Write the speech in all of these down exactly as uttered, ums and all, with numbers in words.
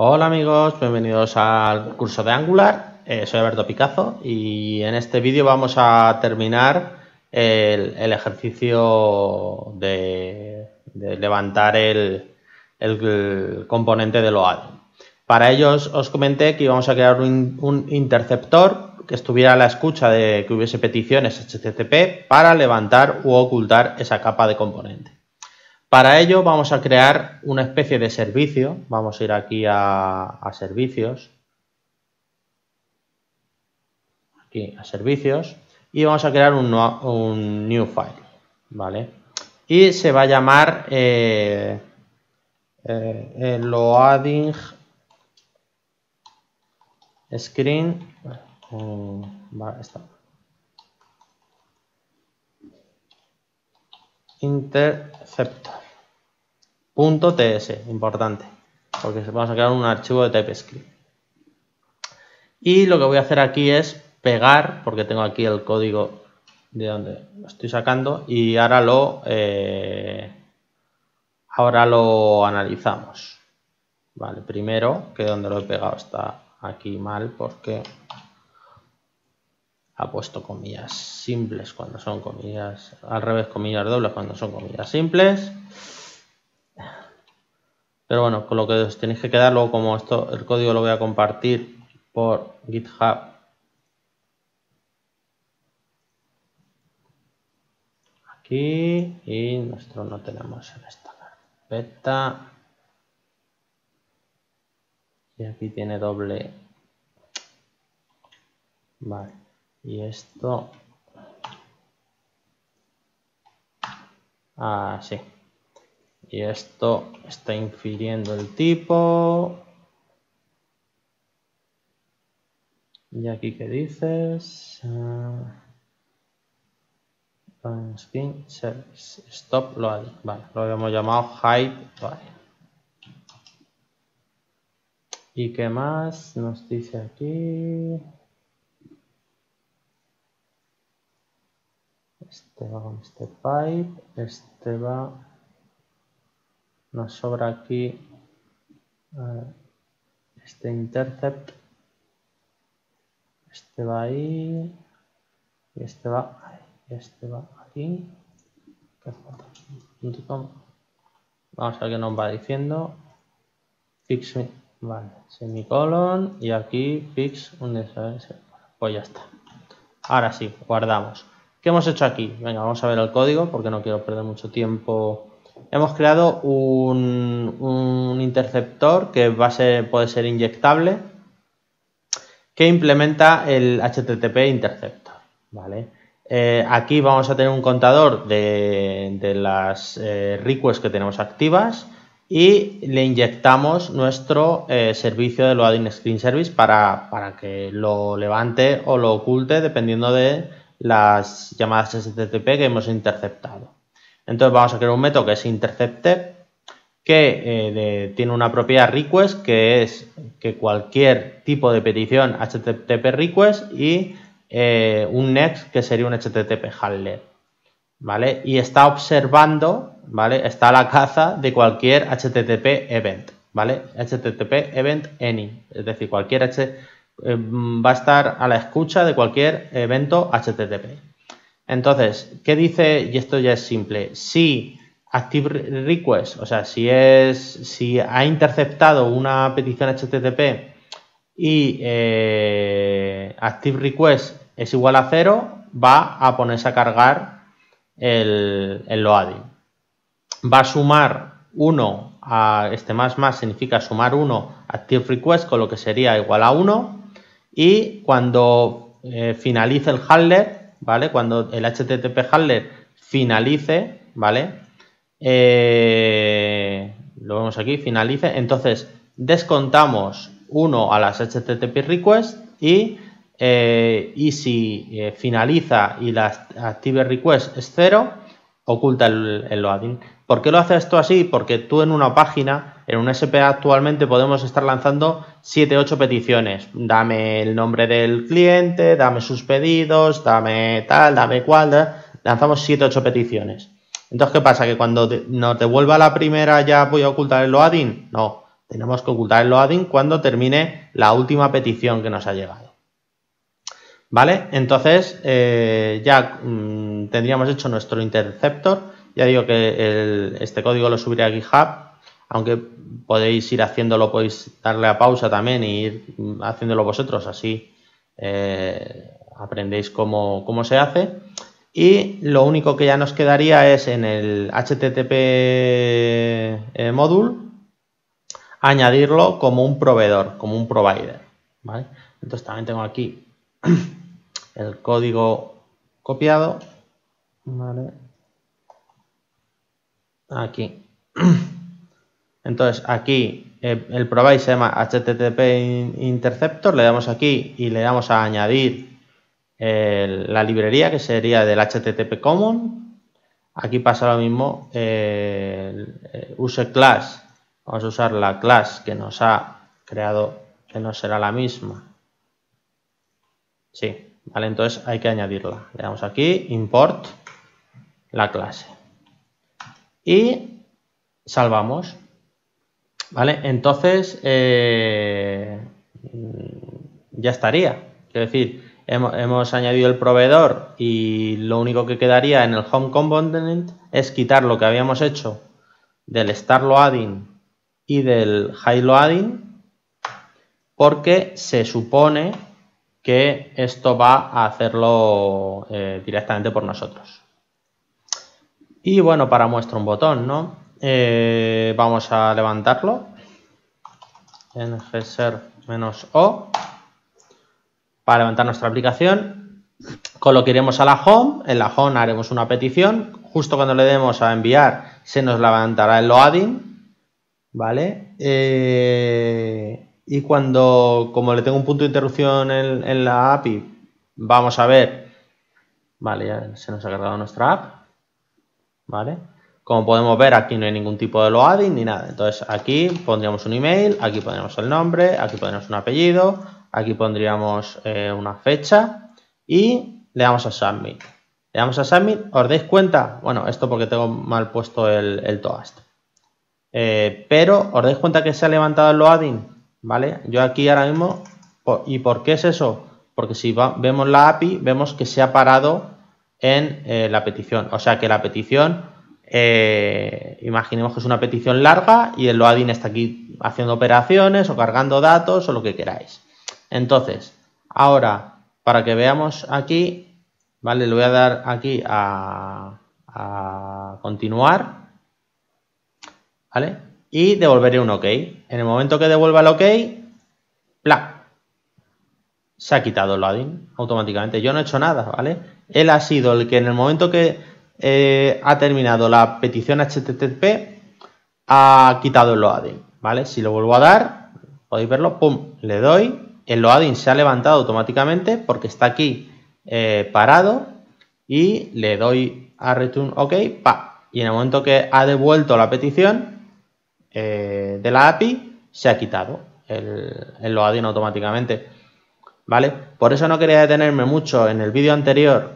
Hola amigos, bienvenidos al curso de Angular. Eh, soy Alberto Picazo y en este vídeo vamos a terminar el, el ejercicio de, de levantar el, el, el componente de loading. Para ello os comenté que íbamos a crear un, un interceptor que estuviera a la escucha de que hubiese peticiones H T T P para levantar u ocultar esa capa de componente. Para ello vamos a crear una especie de servicio. Vamos a ir aquí a, a servicios. Aquí a servicios. Y vamos a crear un, un new file. ¿Vale? Y se va a llamar eh, eh, loading screen. Vale, está. Interceptor. Punto .ts, importante, porque vamos a crear un archivo de TypeScript. Y lo que voy a hacer aquí es pegar, porque tengo aquí el código de donde lo estoy sacando, y ahora lo, eh, ahora lo analizamos. Vale, primero, que donde lo he pegado está aquí mal, porque ha puesto comillas simples cuando son comillas, al revés, comillas dobles cuando son comillas simples. Pero bueno, con lo que os tenéis que quedar, luego como esto, el código lo voy a compartir por GitHub. Aquí y nuestro no tenemos en esta carpeta. Y aquí tiene doble. Vale. Y esto. Ah, sí. Y esto está infiriendo el tipo. ¿Y aquí qué dices? Uh, Skin service. Stop loading. Vale, lo habíamos llamado hide. Vale. ¿Y qué más nos dice aquí? Este va con este pipe. Este va. Nos sobra aquí uh, este intercept. Este va ahí. Y este va ahí. Este va aquí. Vamos a ver qué nos va diciendo. Fix, vale, semicolon. Y aquí fix un S S. Pues ya está. Ahora sí, guardamos. ¿Qué hemos hecho aquí? Venga, vamos a ver el código porque no quiero perder mucho tiempo. Hemos creado un, un interceptor que va a ser, puede ser inyectable, que implementa el H T T P interceptor. ¿Vale? Eh, aquí vamos a tener un contador de, de las eh, requests que tenemos activas y le inyectamos nuestro eh, servicio de loading screen service para, para que lo levante o lo oculte dependiendo de las llamadas H T T P que hemos interceptado. Entonces vamos a crear un método que es intercepted, que eh, de, tiene una propiedad request, que es que cualquier tipo de petición H T T P request y eh, un next, que sería un H T T P handler, ¿vale? Y está observando, ¿vale? Está a la caza de cualquier H T T P event, ¿vale? H T T P event any, es decir, cualquier H eh, va a estar a la escucha de cualquier evento H T T P. Entonces, ¿qué dice? Y esto ya es simple. Si active request, o sea, si es si ha interceptado una petición H T T P y eh, active request es igual a cero, va a ponerse a cargar el, el loading. Va a sumar uno a este más más, significa sumar uno a active request, con lo que sería igual a uno. Y cuando eh, finalice el handler, ¿vale? Cuando el H T T P handler finalice, ¿vale? Eh, lo vemos aquí, finalice. Entonces descontamos uno a las H T T P request y, eh, y si eh, finaliza y la active request es cero, oculta el, el loading. ¿Por qué lo hace esto así? Porque tú en una página, en un S P A actualmente podemos estar lanzando siete ocho peticiones. Dame el nombre del cliente, dame sus pedidos, dame tal, dame cual. Lanzamos siete ocho peticiones. Entonces, ¿qué pasa? Que cuando nos devuelva la primera ya voy a ocultar el loading. No, Tenemos que ocultar el loading cuando termine la última petición que nos ha llegado. ¿Vale? Entonces, eh, ya mmm, tendríamos hecho nuestro interceptor. Ya digo que el, este código lo subiré a GitHub, aunque podéis ir haciéndolo, podéis darle a pausa también e ir haciéndolo vosotros, así eh, aprendéis cómo, cómo se hace. Y lo único que ya nos quedaría es en el H T T P eh, module añadirlo como un proveedor, como un provider, ¿vale? Entonces también tengo aquí el código copiado, ¿vale? Aquí. Entonces aquí eh, el provider se llama H T T P Interceptor, le damos aquí y le damos a añadir eh, la librería que sería del H T T P Common. Aquí pasa lo mismo, eh, eh, use class. Vamos a usar la class que nos ha creado, que no será la misma. Sí, vale, entonces hay que añadirla. Le damos aquí, import la clase. Y salvamos. Vale, entonces eh, ya estaría. Quiero decir, hemos, hemos añadido el proveedor y lo único que quedaría en el home component es quitar lo que habíamos hecho del start loading y del high loading, porque se supone que esto va a hacerlo eh, directamente por nosotros. Y bueno, para muestra un botón, ¿no? Eh, vamos a levantarlo en gser-o para levantar nuestra aplicación. Con lo que iremos a la home, en la home haremos una petición. Justo cuando le demos a enviar se nos levantará el loading. ¿Vale? Eh, y cuando, como le tengo un punto de interrupción en, en la A P I, vamos a ver, vale, ya se nos ha cargado nuestra app, ¿vale? Como podemos ver, aquí no hay ningún tipo de loading ni nada. Entonces aquí pondríamos un email, aquí pondríamos el nombre, aquí pondríamos un apellido, aquí pondríamos eh, una fecha y le damos a submit. Le damos a submit, ¿os dais cuenta? Bueno, esto porque tengo mal puesto el, el toast. Eh, pero os dais cuenta que se ha levantado el loading, ¿vale? Yo aquí ahora mismo, ¿y por qué es eso? Porque si va, vemos la A P I, vemos que se ha parado en eh, la petición. O sea que la petición, eh, imaginemos que es una petición larga y el loading está aquí haciendo operaciones o cargando datos o lo que queráis. Entonces, ahora, para que veamos aquí, ¿vale? Le voy a dar aquí a, a continuar. ¿Vale? Y devolveré un OK. En el momento que devuelva el OK, ¡plá! Se ha quitado el loading automáticamente. Yo no he hecho nada, ¿vale? Él ha sido el que en el momento que eh, ha terminado la petición H T T P ha quitado el loading, ¿vale? Si lo vuelvo a dar, podéis verlo, ¡pum! Le doy, el loading se ha levantado automáticamente porque está aquí eh, parado y le doy a return OK, ¡pa! Y en el momento que ha devuelto la petición Eh, de la A P I se ha quitado el, el loading automáticamente, ¿vale? Por eso no quería detenerme mucho en el vídeo anterior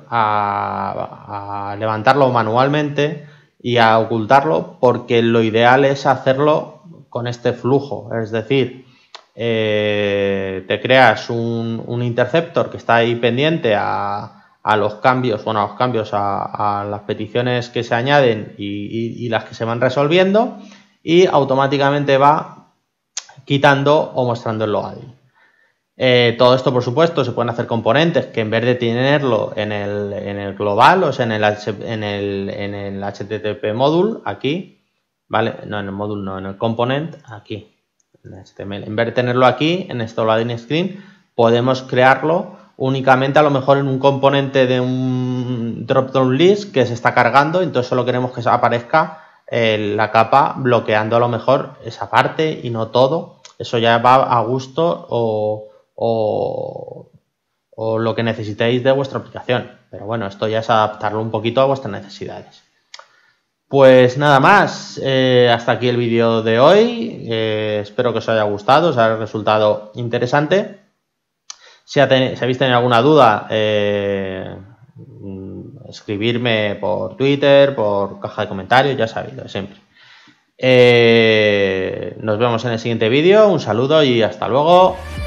a, a levantarlo manualmente y a ocultarlo, porque lo ideal es hacerlo con este flujo, es decir, eh, te creas un, un interceptor que está ahí pendiente a, a los cambios, bueno, a los cambios, a, a las peticiones que se añaden y, y, y las que se van resolviendo, y automáticamente va quitando o mostrando el loading. Eh, todo esto, por supuesto, se pueden hacer componentes que en vez de tenerlo en el, en el global, o sea, en el, en el, en el H T T P module, aquí, ¿vale? No, en el módulo, no, en el component, aquí, en H T M L. En vez de tenerlo aquí, en este loading screen, podemos crearlo únicamente a lo mejor en un componente de un drop-down list que se está cargando, entonces solo queremos que aparezca Eh, la capa bloqueando a lo mejor esa parte y no todo. Eso ya va a gusto o, o, o lo que necesitéis de vuestra aplicación. Pero bueno, esto ya es adaptarlo un poquito a vuestras necesidades. Pues nada más, eh, hasta aquí el vídeo de hoy. Eh, espero que os haya gustado, os haya resultado interesante. Si, ha ten, si habéis tenido alguna duda, eh, escribirme por Twitter, por caja de comentarios, ya sabéis, lo de siempre. Eh, nos vemos en el siguiente vídeo. Un saludo y hasta luego.